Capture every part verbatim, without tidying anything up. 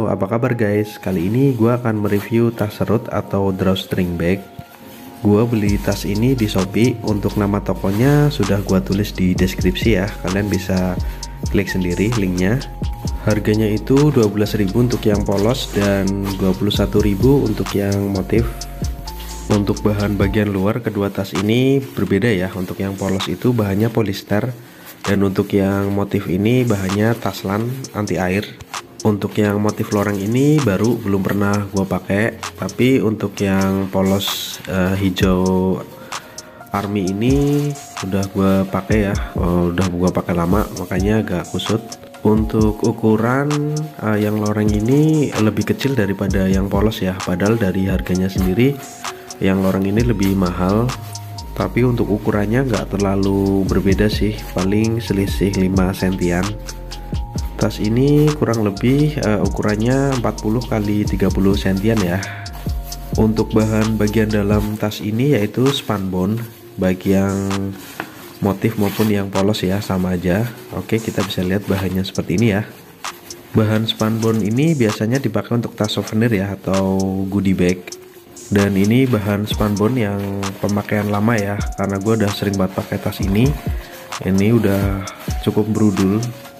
Halo, apa kabar guys? Kali ini gue akan mereview tas serut atau drawstring bag. Gue beli tas ini di Shopee. Untuk nama tokonya sudah gue tulis di deskripsi ya. Kalian bisa klik sendiri linknya. Harganya itu dua belas ribu untuk yang polos dan dua puluh satu ribu untuk yang motif. Untuk bahan bagian luar kedua tas ini berbeda ya. Untuk yang polos itu bahannya polyester, dan untuk yang motif ini bahannya taslan anti air. Untuk yang motif loreng ini baru, belum pernah gua pakai. Tapi untuk yang polos uh, hijau army ini udah gua pakai ya. Oh, udah gua pakai lama, makanya agak kusut. Untuk ukuran uh, yang loreng ini lebih kecil daripada yang polos ya. Padahal dari harganya sendiri yang loreng ini lebih mahal, tapi untuk ukurannya nggak terlalu berbeda sih, paling selisih lima sentian. Tas ini kurang lebih uh, ukurannya empat puluh kali tiga puluh sentian ya. Untuk bahan bagian dalam tas ini yaitu spunbond, baik yang motif maupun yang polos ya, sama aja. Oke, kita bisa lihat bahannya seperti ini ya. Bahan spunbond ini biasanya dipakai untuk tas souvenir ya, atau goodie bag. Dan ini bahan spunbond yang pemakaian lama ya, karena gue udah sering banget pakai tas ini. Ini udah cukup brudul.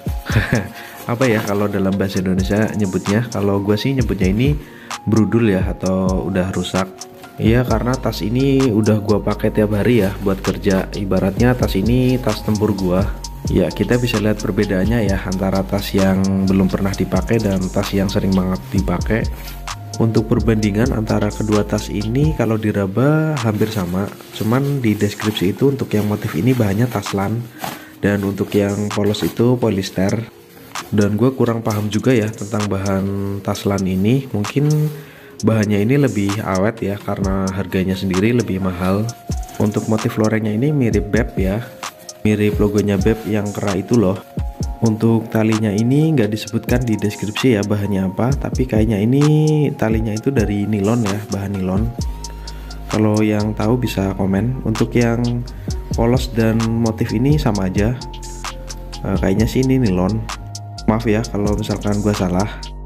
Apa ya kalau dalam bahasa Indonesia nyebutnya? Kalau gue sih nyebutnya ini brudul ya, atau udah rusak. Iya, karena tas ini udah gue pakai tiap hari ya buat kerja. Ibaratnya tas ini tas tempur gue. Ya, kita bisa lihat perbedaannya ya antara tas yang belum pernah dipakai dan tas yang sering banget dipakai. Untuk perbandingan antara kedua tas ini kalau diraba hampir sama, cuman di deskripsi itu untuk yang motif ini bahannya taslan, dan untuk yang polos itu polyester. Dan gue kurang paham juga ya tentang bahan taslan ini. Mungkin bahannya ini lebih awet ya, karena harganya sendiri lebih mahal. Untuk motif lorengnya ini mirip beb ya, mirip logonya beb yang kera itu loh. Untuk talinya ini nggak disebutkan di deskripsi ya bahannya apa, tapi kayaknya ini talinya itu dari nilon ya, bahan nilon. Kalau yang tahu bisa komen. Untuk yang polos dan motif ini sama aja, e, kayaknya sih ini nilon. Maaf ya kalau misalkan gua salah.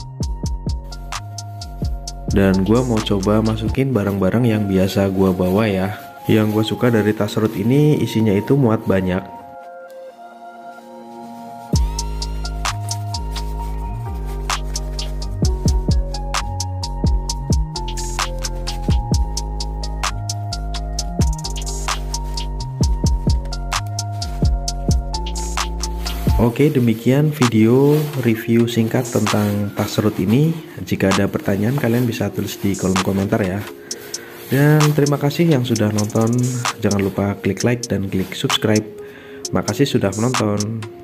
Dan gua mau coba masukin barang-barang yang biasa gua bawa ya. Yang gua suka dari tas serut ini isinya itu muat banyak. Oke, demikian video review singkat tentang tas serut ini. Jika ada pertanyaan kalian bisa tulis di kolom komentar ya. Dan terima kasih yang sudah nonton. Jangan lupa klik like dan klik subscribe. Makasih sudah menonton.